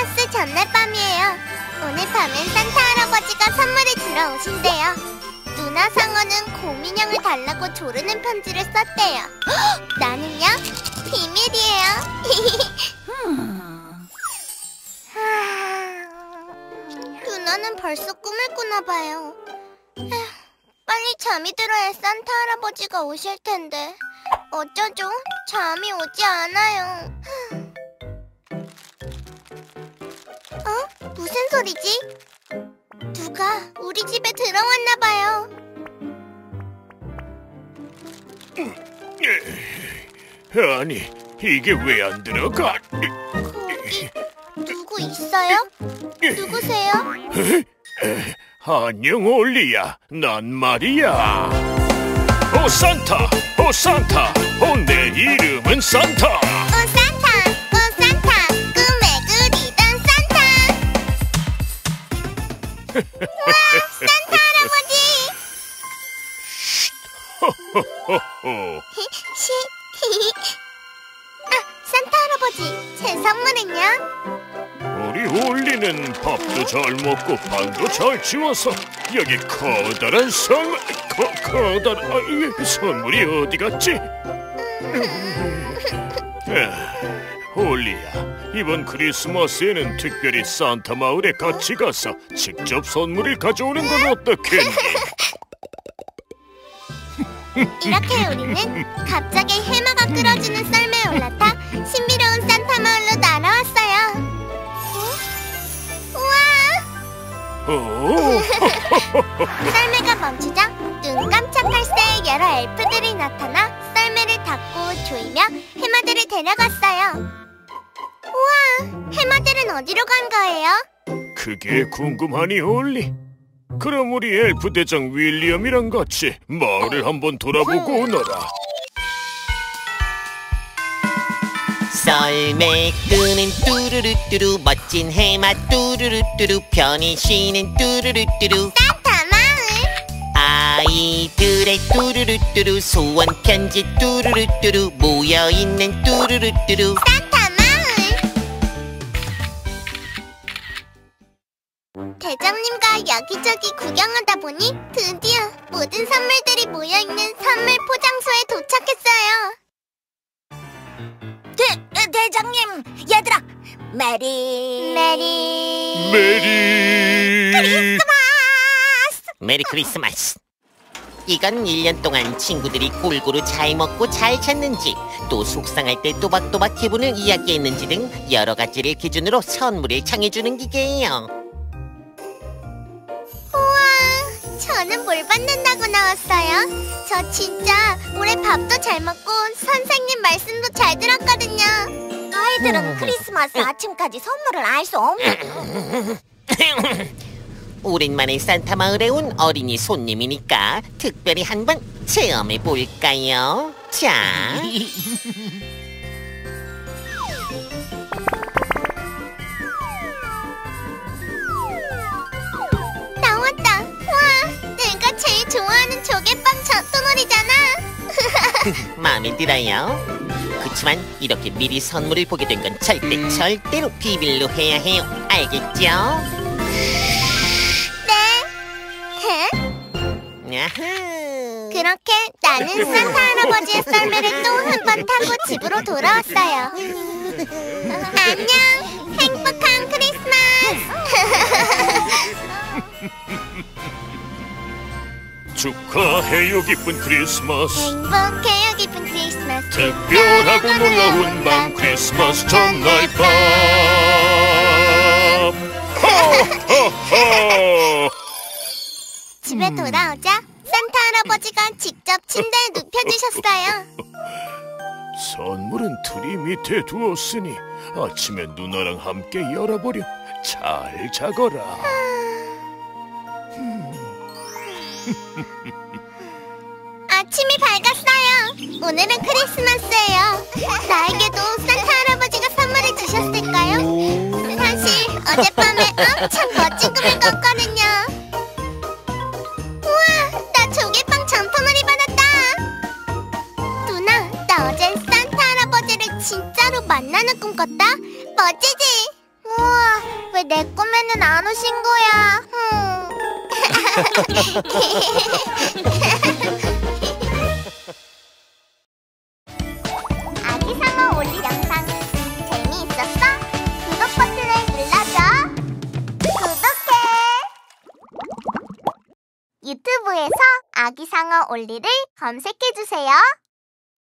크리스마스 전날 밤이에요. 오늘 밤엔 산타 할아버지가 선물을 주러 오신대요. 누나 상어는 곰인형을 달라고 조르는 편지를 썼대요. 나는요? 비밀이에요. 누나는 벌써 꿈을 꾸나 봐요. 빨리 잠이 들어야 산타 할아버지가 오실 텐데 어쩌죠? 잠이 오지 않아요. 무슨 소리지? 누가 우리 집에 들어왔나 봐요. 아니, 이게 왜 안 들어가? 거기 누구 있어요? 누구세요? 안녕, 올리야. 난 말이야. 오 산타, 오 산타, 오 내 이름은 산타. 오 산타, 오 산타, 꿈에 그리던 산타. 와, 산타 할아버지. 호호호호. 산타 할아버지, 제 선물은요? 우리 올리는 밥도 잘 먹고 방도 잘 치워서 여기 커다란 선물이 어디 갔지? 올리야, 이번 크리스마스에는 특별히 산타 마을에 같이 가서 직접 선물을 가져오는 건 어떻겠니? 이렇게 우리는 갑자기 해마가 끌어주는 썰매에 올라타 신비로운 산타 마을로 날아왔어요. 우와! 썰매가 멈추자 눈 깜짝할 새에 여러 엘프들이 나타나 썰매를 닫고 조이며 해마들을 데려갔어요. 우와! 해마들은 어디로 간 거예요? 그게 궁금하니, 올리? 그럼 우리 엘프 대장 윌리엄이랑 같이 마을을 한번 돌아보고 오너라. 썰매 끄는 뚜루루뚜루, 멋진 해마 뚜루루뚜루, 편히 쉬는 뚜루루뚜루, 산타 마을! 아이들의 뚜루루뚜루, 소원 편지 뚜루루뚜루, 모여있는 뚜루루뚜루. 산타 마을! 대장님과 여기저기 구경하다 보니 드디어 모든 선물들이 모여있는 선물 포장소에 도착했어요. 대장님, 얘들아, 메리 메리 크리스마스! 이건 1년 동안 친구들이 골고루 잘 먹고 잘 잤는지, 또 속상할 때 또박또박 기분을 이야기했는지 등 여러 가지를 기준으로 선물을 정해주는 기계예요. 우와, 저는 뭘 받는다고 나왔어요? 저 진짜 올해 밥도 잘 먹고 선생님 말씀도 잘 들었거든요. 아이들은 크리스마스 아침까지 선물을 알 수 없는. 오랜만에 산타 마을에 온 어린이 손님이니까 특별히 한번 체험해 볼까요? 자, 나왔다. 와, 내가 제일 좋아하는 조개빵 전통놀이잖아. 마음에 들어요? 그치만 이렇게 미리 선물을 보게 된 건 절대로 비밀로 해야 해요. 알겠죠? 네. 야후. 그렇게 나는 산타 할아버지의 썰매를 또 한 번 타고 집으로 돌아왔어요. 안녕, 행복한 크리스마스. 축하해요, 기쁜 크리스마스. 행복해요, 기쁜 크리스마스. 특별하고 놀라운 밤, 크리스마스 전날 밤. 호호호. 집에 돌아오자 산타 할아버지가 직접 침대에 눕혀주셨어요. 선물은 트리 밑에 두었으니 아침에 누나랑 함께 열어보렴. 잘 자거라. 아침이 밝았어요. 오늘은 크리스마스예요. 나에게도 산타 할아버지가 선물을 주셨을까요? 사실 어젯밤에 엄청 멋진 꿈을 꿨거든요. 우와, 나 조개빵 전통놀이 받았다. 누나, 나 어제 산타 할아버지를 진짜로 만나는 꿈 꿨다. 멋지지? 우와, 왜 내 꿈에는 안 오신 거야? 아기 상어 올리 영상 재미있었어? 구독 버튼을 눌러줘. 구독해. 유튜브에서 아기 상어 올리를 검색해주세요.